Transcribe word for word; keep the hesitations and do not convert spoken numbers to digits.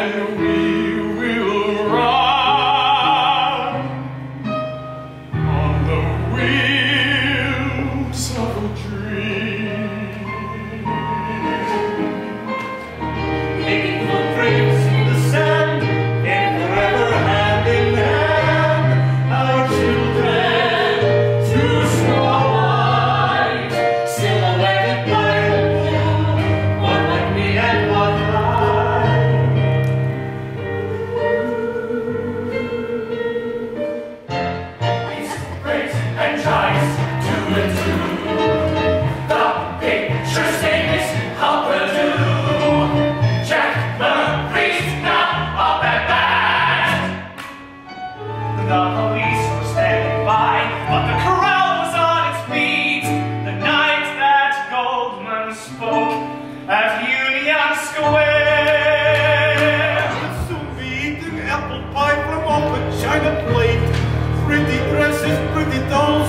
and we will run on the wheels of a dream, making footprints in the sand, and forever hand in hand, our children to Snow White, silhouetted by the moon, one like me and one and tries two and two. The picture stays how we'll do. Jack Marie's now up at bat. The police were standing by, but the crowd was on its feet. The night that Goldman spoke at Union Square. So meat and apple pie from off a china plate. Pretty dresses, pretty dolls.